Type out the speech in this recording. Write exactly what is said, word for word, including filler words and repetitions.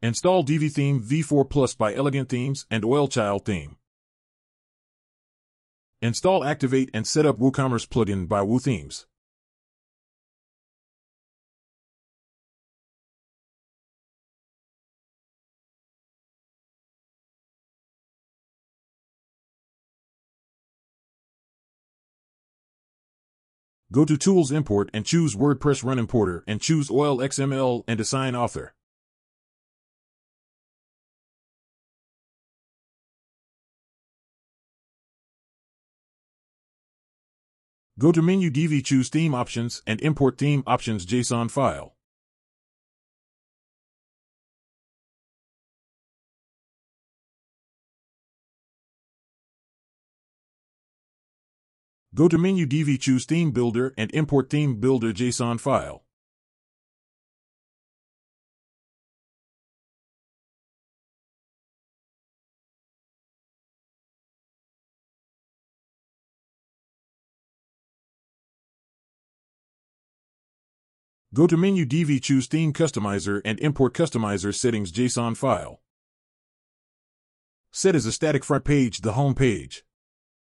Install Divi Theme v four Plus by Elegant Themes and Oilchild Theme. Install, activate, and set up WooCommerce plugin by WooThemes. Go to Tools, Import, and choose WordPress Run Importer, and choose Oil X M L and assign author. Go to Menu Divi, choose Theme Options, and import Theme Options JSON file. Go to Menu Divi, choose Theme Builder, and import Theme Builder JSON file. Go to Menu Divi, choose Theme Customizer, and import Customizer Settings JSON file. Set as a static front page the home page.